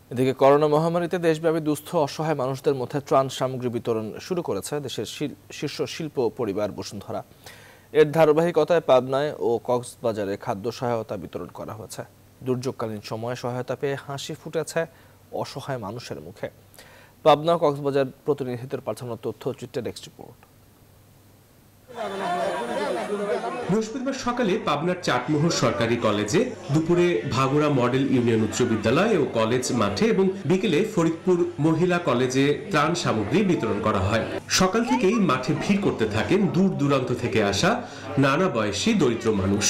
এদিকে করোনা মহামারীতে দেশব্যাপী দুস্থ অসহায় মানুষদের মধ্যে ত্রাণ সামগ্রী বিতরণ শুরু করেছে দেশের শীর্ষ শিল্প পরিবার বসুন্ধরা। এর ধারাবাহিকতায় পাবনায় ও কক্সবাজারে খাদ্য সহায়তা বিতরণ করা হয়েছে। দুর্যোগকালীন সময়ে সহায়তা পেয়ে হাসি ফুটেছে অসহায় মানুষের মুখে। পাবনা ও কক্সবাজার প্রতিনিধিদের পাঠানো তথ্যচিত্রে ডেস্ক রিপোর্ট। বৃহস্পতিবার সকালে পাবনার চাটমোহর সরকারি কলেজে, দুপুরে ভাগোড়া মডেল ইউনিয়ন উচ্চ বিদ্যালয় ও কলেজ মাঠে এবং বিকেলে ফরিদপুর মহিলা কলেজে ত্রাণ সামগ্রী বিতরণ করা হয়। সকাল থেকেই মাঠে ভিড় করতে থাকেন দূর দূরান্ত থেকে আসা নানা বয়সী দরিদ্র মানুষ।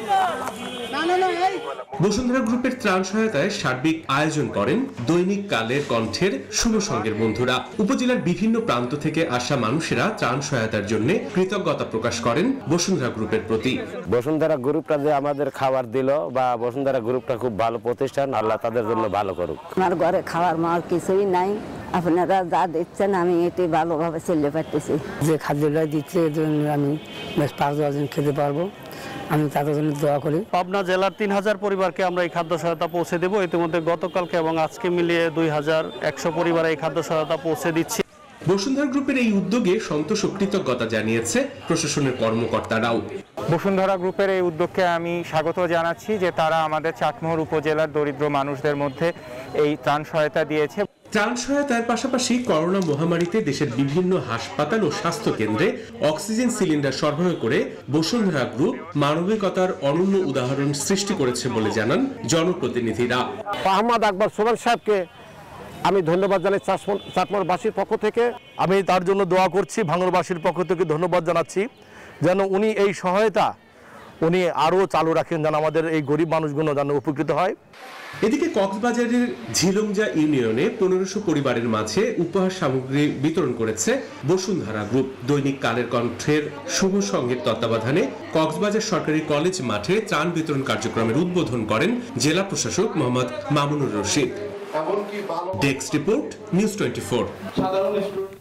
বসুন্ধরা গ্রুপের ত্রাণ সহায়তায় সার্বিক আয়োজন করেন দৈনিক কালের কণ্ঠের শুভ সঙ্গের বন্ধুরা। উপজেলার বিভিন্ন প্রান্ত থেকে আসা মানুষেরা ত্রাণ সহায়তার জন্য কৃতজ্ঞতা প্রকাশ করেন বসুন্ধরা গ্রুপের প্রতি। বসুন্ধরা গ্রুপটা যে আমাদের খাবার দিল, বা বসুন্ধরা গ্রুপটা খুব ভালো প্রতিষ্ঠান, আল্লাহ তাদের জন্য ভালো করুক। আমার ঘরে খাবার মার কিছুই নাই, আপনারা যা দিচ্ছেন আমি এটি ভালোভাবে চলতে পারতেছি। যে খাদ্যটা দিচ্ছে আমি বেশ 5-10 জন খেতে পারবো, আমি তাদের জন্য দোয়া করি। পাবনা জেলার 3000 পরিবারকে আমরা এই খাদ্য সহায়তা পৌঁছে দেব। ইতিমধ্যে গতকালকে এবং আজকে মিলিয়ে 2100 পরিবারে এই খাদ্য সহায়তা পৌঁছে দিচ্ছি। বসুন্ধরা গ্রুপের এই উদ্যোগে সন্তোষ ও কৃতজ্ঞতা জানিয়েছে প্রশাসনের কর্মকর্তারাও। বসুন্ধরা গ্রুপের এই উদ্যোগকে আমি স্বাগত জানাচ্ছি যে তারা আমাদের চাটমোহর উপজেলার দরিদ্র মানুষদের মধ্যে এই ত্রাণ সহায়তা দিয়েছে। ত্রাণ সহায়তার পাশাপাশি করোনা মহামারীতে দেশের বিভিন্ন হাসপাতাল ও স্বাস্থ্য কেন্দ্রে অক্সিজেন সিলিন্ডার সরবরাহ করে বসুন্ধরা গ্রুপ মানবিকতার অনন্য উদাহরণ সৃষ্টি করেছে বলে জানান জনপ্রতিনিধিরা। আহমদ আকবর সোহেল সাহেবকে আমি ধন্যবাদ জানাই চাটমোহরবাসীর পক্ষ থেকে। আমি তার জন্য দোয়া করছি, ভাঙড়বাসীর পক্ষ থেকে ধন্যবাদ জানাচ্ছি যেন উনি এই সহায়তা উনি আরও চালু রাখেন, যেন আমাদের এই গরিব মানুষগুলো যেন উপকৃত হয়। এদিকে কক্সবাজারের ঝিলুমজা ইউনিয়নে 1500 পরিবারের মাঝে উপহার সামগ্রী বিতরণ করেছে বসুন্ধরা গ্রুপ। দৈনিক কালের কণ্ঠের শুভ সঙ্গের তত্ত্বাবধানে কক্সবাজার সরকারি কলেজ মাঠে ত্রাণ বিতরণ কার্যক্রমের উদ্বোধন করেন জেলা প্রশাসক Mohammad Mamunur Rashid. Desk report, news 24।